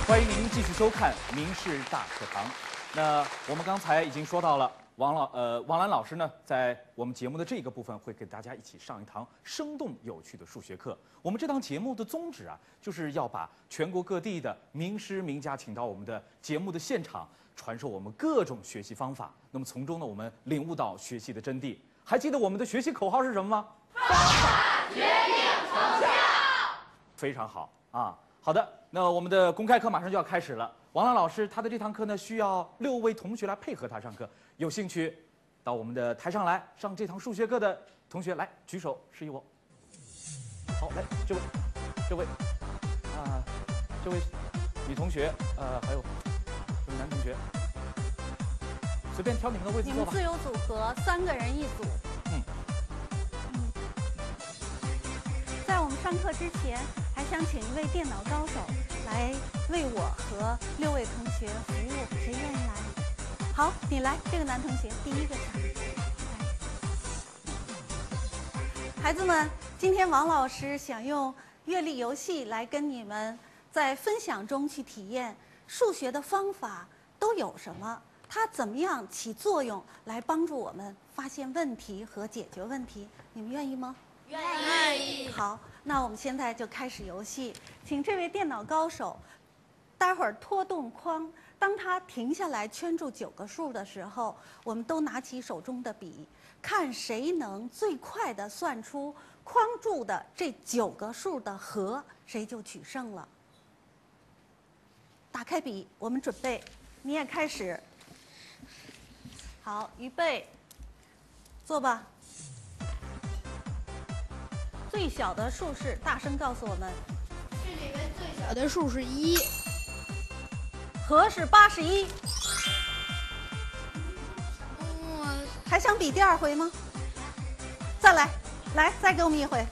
欢迎您继续收看《名师大课堂》。那我们刚才已经说到了，王兰老师呢，在我们节目的这个部分会跟大家一起上一堂生动有趣的数学课。我们这档节目的宗旨啊，就是要把全国各地的名师名家请到我们的节目的现场，传授我们各种学习方法。那么从中呢，我们领悟到学习的真谛。还记得我们的学习口号是什么吗？ 方法决定成效。 非常好啊。好的，那我们的公开课马上就要开始了。王兰老师他的这堂课呢，需要6位同学来配合他上课。有兴趣到我们的台上来上这堂数学课的同学来举手示意我。好，来这位这位女同学，还有这位男同学，随便挑你们的位置坐吧。 你们自由组合，3个人一组。在我们上课之前，还想请一位电脑高手来为我和6位同学服务，谁愿意来？好，你来，这个男同学第一个抢。孩子们，今天王老师想用阅历游戏来跟你们在分享中去体验数学的方法都有什么，它怎么样起作用来帮助我们发现问题和解决问题。你们愿意吗？ 愿意。 好，那我们现在就开始游戏，请这位电脑高手，待会儿拖动框，当他停下来圈住9个数的时候，我们都拿起手中的笔，看谁能最快的算出框住的这9个数的和，谁就取胜了。打开笔，我们准备，你也开始。好，预备，做吧。最小的数是，大声告诉我们。 这里面最小的数是1， 和是81。还想比第2回吗？再来，再给我们一回。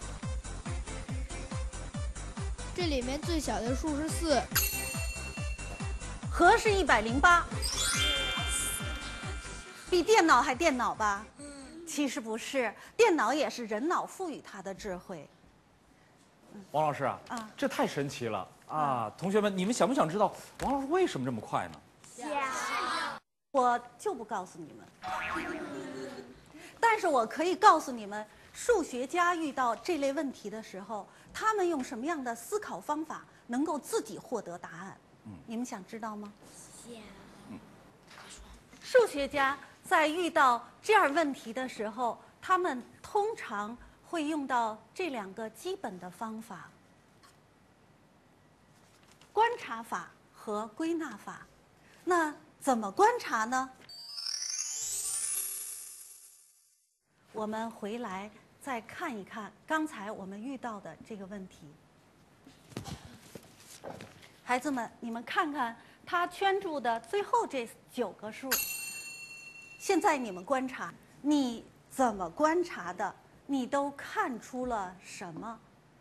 这里面最小的数是4， 和是108。比电脑还电脑吧？其实不是，电脑也是人脑赋予它的智慧。 王老师啊，这太神奇了啊！同学们，你们想不想知道王老师为什么这么快呢？ 想。 我就不告诉你们，但是我可以告诉你们，数学家遇到这类问题的时候，他们用什么样的思考方法能够自己获得答案？你们想知道吗？ 想。 数学家在遇到这样问题的时候，他们通常会用到这2个基本的方法：观察法和归纳法。那怎么观察呢？我们回来再看一看刚才我们遇到的这个问题。孩子们，你们看看他圈住的最后这9个数。现在你们观察，你怎么观察的？你都看出了什么？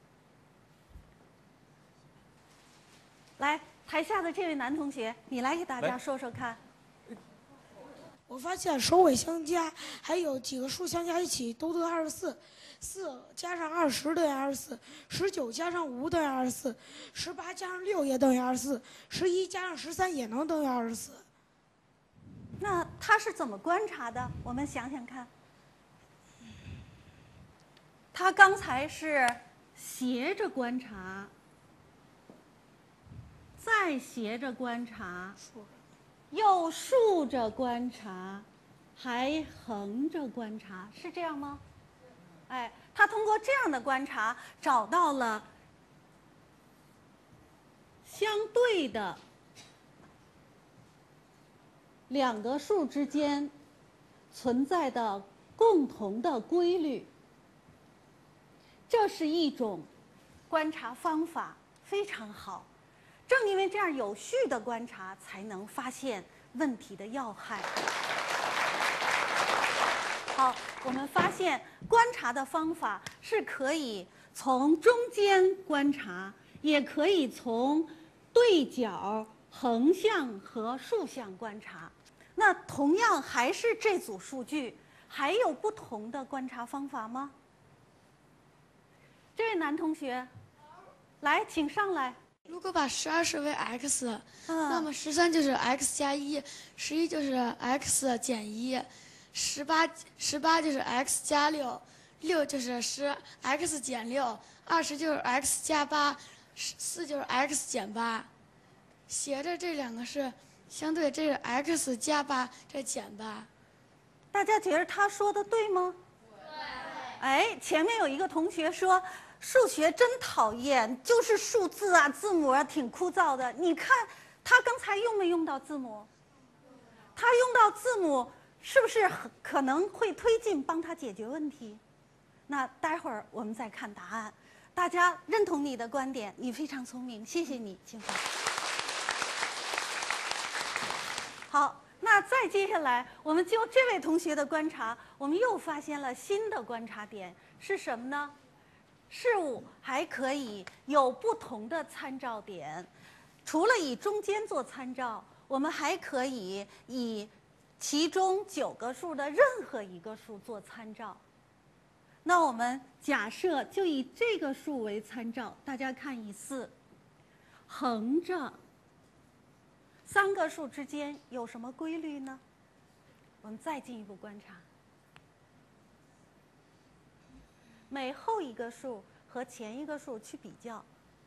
来，台下的这位男同学，你来给大家说说看。 我发现首尾相加，还有几个数相加一起都得24，4加上20等于24，19加上5等于24，18加上6也等于24，11加上13也能等于24。 那他是怎么观察的？我们想想看。他刚才是斜着观察，再斜着观察，又竖着观察，还横着观察，是这样吗？哎，他通过这样的观察，找到了相对的2个数之间存在的共同的规律。这是一种观察方法，非常好。正因为这样有序的观察，才能发现问题的要害。好，我们发现观察的方法是可以从中间观察，也可以从对角、横向和竖向观察。那同样还是这组数据，还有不同的观察方法吗？这位男同学，来，请上来。 如果把12设为 x，那么13就是 x 加1，11就是 x 减1，18就是 x 加6，6就是x 减6，20就是 x 加8，4就是 x 减8。斜着这两个是相对，这是 x 加8，这减8。 大家觉得他说的对吗？对。哎，前面有一个同学说，数学真讨厌，就是数字啊、字母啊，挺枯燥的。你看他刚才用没用到字母？他用到字母，是不是可能会推进帮他解决问题？那待会儿我们再看答案。大家认同你的观点，你非常聪明，谢谢你，金华。好，那再接下来，我们就这位同学的观察，我们又发现了新的观察点是什么呢？事物还可以有不同的参照点，除了以中间做参照，我们还可以以其中9个数的任何一个数做参照。那我们假设就以这个数为参照，大家看以4，横着3个数之间有什么规律呢？我们再进一步观察，每后一个数和前一个数去比较。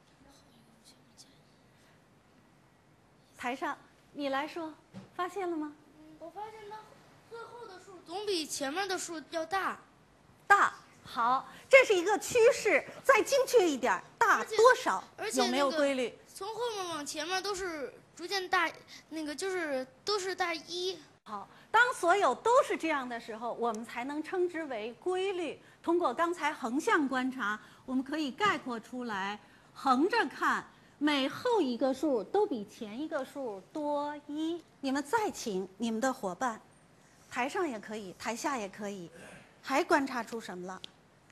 台上，你来说，发现了吗？ 我发现它最后的数总比前面的数要大。 大，好，这是一个趋势。再精确一点，大多少？有没有规律？ 从后面往前面都是逐渐大，就是都是大1。 好，当所有都是这样的时候，我们才能称之为规律。通过刚才横向观察，我们可以概括出来：横着看，每后一个数都比前一个数多1。你们再请你们的伙伴，台上也可以，台下也可以，还观察出什么了？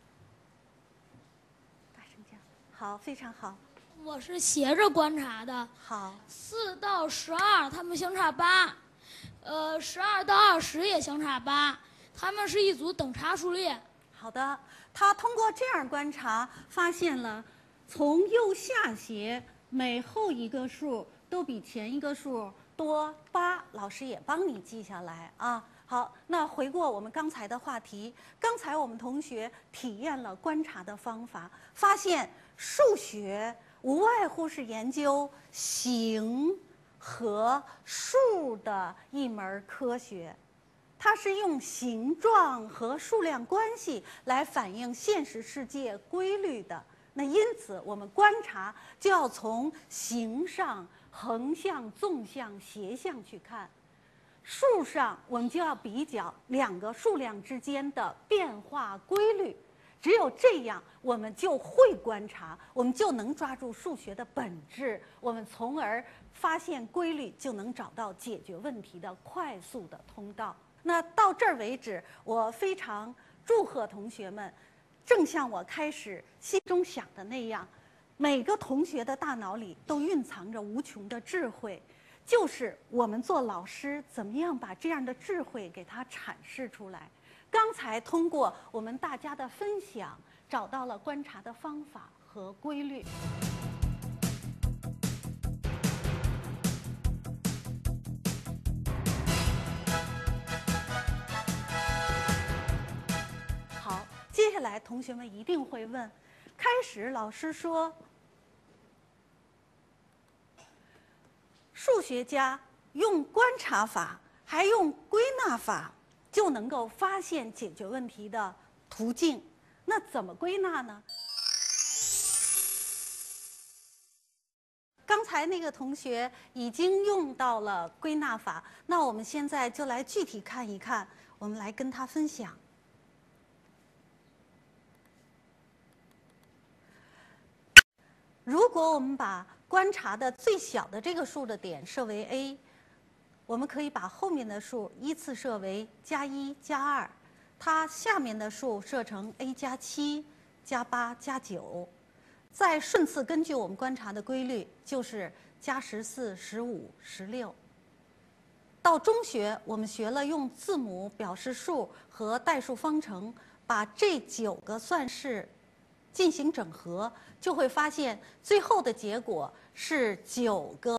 大声讲。好，非常好。 我是斜着观察的。 好 ，4到12，它们相差8，12到20也相差8，它们是一组等差数列。 好的，他通过这样观察，发现了从右下斜每后一个数都比前一个数多8。老师也帮你记下来啊。好，那回过我们刚才的话题，刚才我们同学体验了观察的方法，发现数学无外乎是研究形和数的一门科学，它是用形状和数量关系来反映现实世界规律的。那因此，我们观察就要从形上、横向、纵向、斜向去看。数上，我们就要比较2个数量之间的变化规律。只有这样，我们就会观察，我们就能抓住数学的本质，我们从而发现规律，就能找到解决问题的快速的通道。那到这儿为止，我非常祝贺同学们，正像我开始心中想的那样，每个同学的大脑里都蕴藏着无穷的智慧，就是我们做老师怎么样把这样的智慧给它阐释出来。刚才通过我们大家的分享，找到了观察的方法和规律。好，接下来同学们一定会问，开始老师说，数学家用观察法，还用归纳法，就能够发现解决问题的途径。那怎么归纳呢？刚才那个同学已经用到了归纳法，那我们现在就来具体看一看，我们来跟他分享。如果我们把观察的最小的这个数的点设为 a， 我们可以把后面的数依次设为+1、+2，它下面的数设成 a 加7、加8、加9，再顺次根据我们观察的规律，就是+14、15、16。到中学，我们学了用字母表示数和代数方程，把这9个算式进行整合，就会发现最后的结果是9个。